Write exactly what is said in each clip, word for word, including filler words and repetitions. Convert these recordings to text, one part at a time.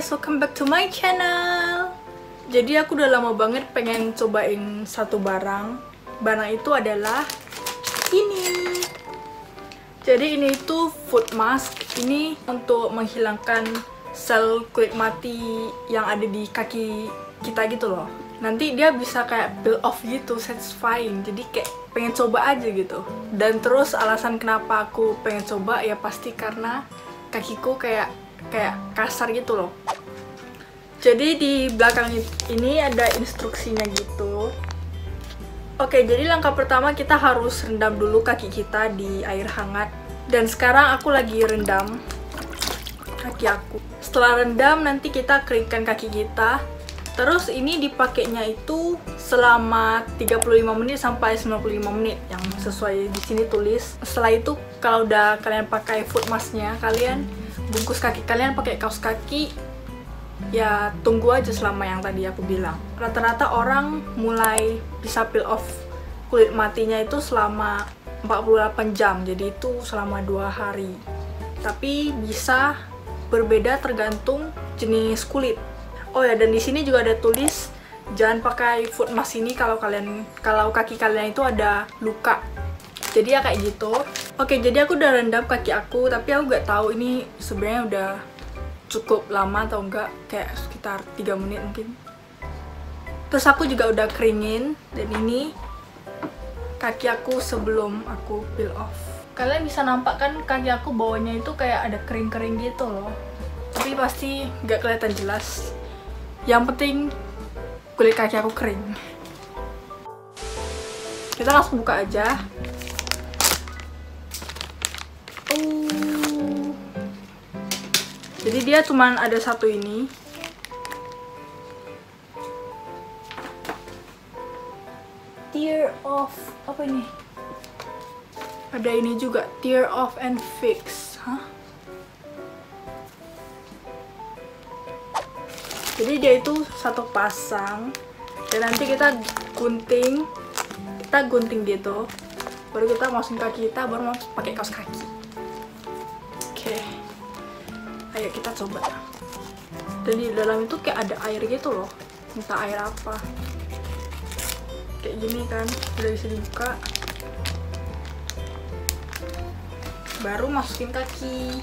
guys, welcome back to my channel. Jadi aku udah lama banget pengen cobain satu barang. Barang itu adalah ini. Jadi ini itu foot mask. Ini untuk menghilangkan sel kulit mati yang ada di kaki kita gitu loh. Nanti dia bisa kayak peel off gitu, satisfying. Jadi kayak pengen coba aja gitu. Dan terus alasan kenapa aku pengen coba ya pasti karena kakiku kayak kayak kasar gitu loh. Jadi di belakang ini ada instruksinya gitu. Oke, jadi langkah pertama kita harus rendam dulu kaki kita di air hangat. Dan sekarang aku lagi rendam kaki aku. Setelah rendam nanti kita keringkan kaki kita. Terus ini dipakainya itu selama tiga puluh lima menit sampai sembilan puluh lima menit yang sesuai di sini tulis. Setelah itu kalau udah kalian pakai foot masknya, kalian bungkus kaki kalian pakai kaos kaki. Ya tunggu aja selama yang tadi aku bilang. Rata-rata orang mulai bisa peel off kulit matinya itu selama empat puluh delapan jam. Jadi itu selama dua hari. Tapi bisa berbeda tergantung jenis kulit. Oh ya, dan di sini juga ada tulis jangan pakai foot mask ini kalau kalian kalau kaki kalian itu ada luka. Jadi ya kayak gitu. Oke, jadi aku udah rendam kaki aku, tapi aku nggak tahu ini sebenarnya udah cukup lama atau enggak, kayak sekitar tiga menit mungkin. Terus aku juga udah keringin, dan ini kaki aku sebelum aku peel off. Kalian bisa nampak kan kaki aku bawahnya itu kayak ada kering-kering gitu loh. Tapi pasti nggak kelihatan jelas. Yang penting kulit kaki aku kering. Kita langsung buka aja. Oh. Jadi dia cuman ada satu ini. Tear off, apa ini? Ada ini juga, tear off and fix. Hah? Jadi dia itu satu pasang. Dan nanti kita gunting. Kita gunting gitu. Baru kita masukin kaki kita, baru mau pakai kaos kaki. Oke. Ayo kita coba. Dan di dalam itu kayak ada air gitu loh. Entah air apa. Kayak gini kan, udah bisa dibuka. Baru masukin kaki.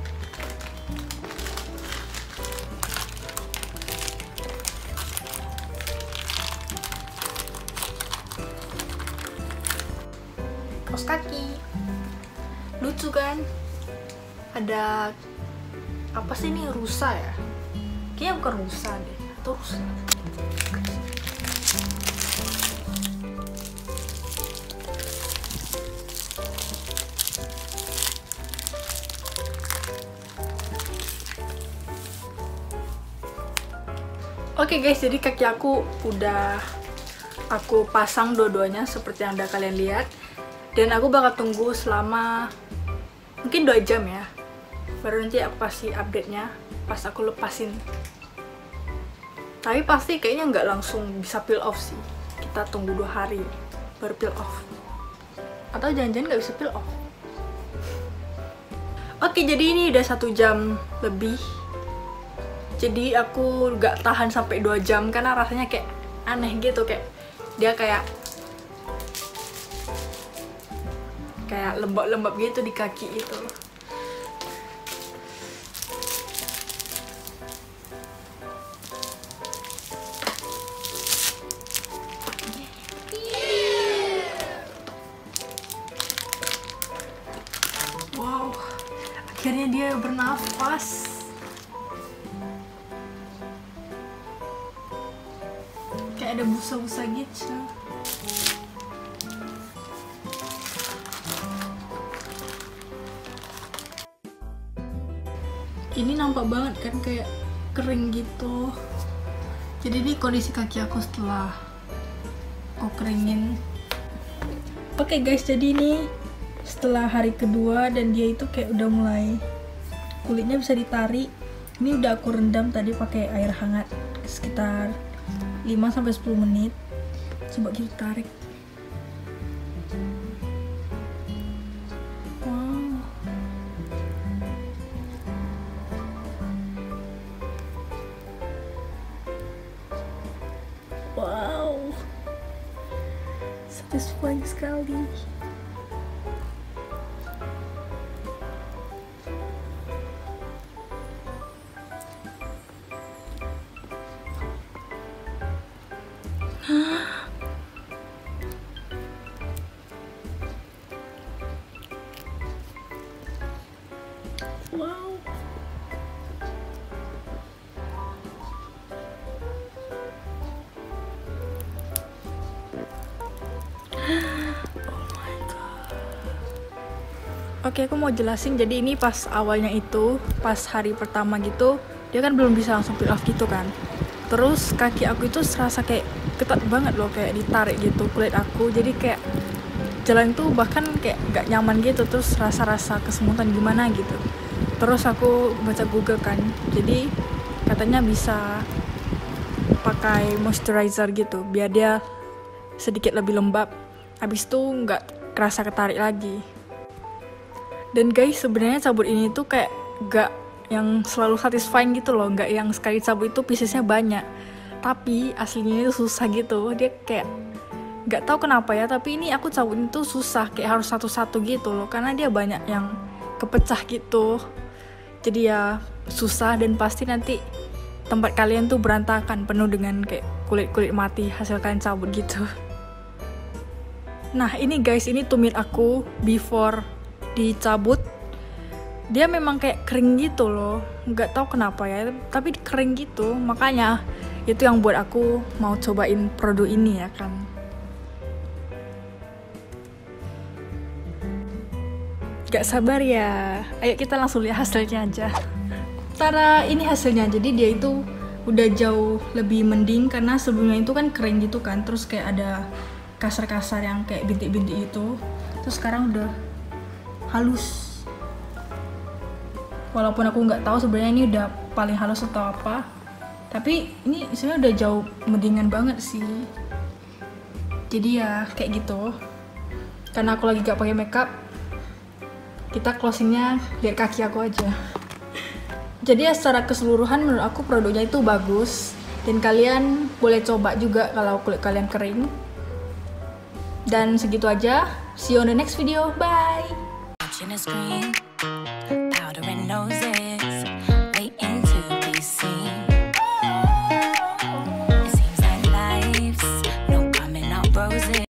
Kaos kaki. Lucu kan? Ada apa sih ini, rusa ya? Kayaknya bukan rusa deh, atau rusa. Oke guys, jadi kaki aku udah aku pasang dua-duanya seperti yang udah kalian lihat. Dan aku bakal tunggu selama mungkin dua jam ya. Baru nanti aku kasih update-nya pas aku lepasin. Tapi pasti kayaknya nggak langsung bisa peel off sih. Kita tunggu dua hari baru peel off. Atau jangan-jangan nggak bisa peel off. Oke, jadi ini udah satu jam lebih. Jadi aku nggak tahan sampai dua jam karena rasanya kayak aneh gitu, kayak dia kayak kayak lembab-lembab gitu di kaki itu. Wow, akhirnya dia bernafas. Kayak ada busa-busa gitu. Ini nampak banget kan kayak kering gitu. Jadi ini kondisi kaki aku setelah aku keringin. Oke guys, jadi ini setelah hari kedua dan dia itu kayak udah mulai kulitnya bisa ditarik. Ini udah aku rendam tadi pakai air hangat sekitar lima sampai sepuluh menit. Coba kita tarik. Wow. satisfying sekali. Wow. Oke, aku mau jelasin. Jadi ini pas awalnya itu, pas hari pertama gitu, dia kan belum bisa langsung peel off gitu kan. Terus kaki aku itu serasa kayak ketat banget loh, kayak ditarik gitu kulit aku. Jadi kayak jalan tuh bahkan kayak gak nyaman gitu. Terus rasa-rasa kesemutan gimana gitu. Terus aku baca Google kan, jadi katanya bisa pakai moisturizer gitu, biar dia sedikit lebih lembab. Habis itu nggak kerasa ketarik lagi. Dan guys, sebenarnya sabun ini tuh kayak gak yang selalu satisfying gitu loh, nggak yang sekali cabut itu piecesnya banyak. Tapi aslinya itu susah gitu, dia kayak nggak tahu kenapa ya. Tapi ini aku cabut itu susah, kayak harus satu-satu gitu loh, karena dia banyak yang kepecah gitu. Jadi ya susah, dan pasti nanti tempat kalian tuh berantakan, penuh dengan kayak kulit-kulit mati hasil kalian cabut gitu. Nah ini guys, ini tumit aku before dicabut. Dia memang kayak kering gitu loh, nggak tahu kenapa ya, tapi kering gitu. Makanya itu yang buat aku mau cobain produk ini ya kan. Gak sabar ya, ayo kita langsung lihat hasilnya aja. Tara, ini hasilnya. Jadi dia itu udah jauh lebih mending, karena sebelumnya itu kan kering gitu kan, terus kayak ada kasar-kasar yang kayak bintik-bintik itu. Terus sekarang udah halus. Walaupun aku nggak tahu sebenarnya ini udah paling halus atau apa, tapi ini sebenarnya udah jauh mendingan banget sih. Jadi ya kayak gitu. Karena aku lagi gak pakai makeup, kita closingnya lihat kaki aku aja. Jadi ya secara keseluruhan menurut aku produknya itu bagus, dan kalian boleh coba juga kalau kulit kalian kering. Dan segitu aja, see you on the next video, bye.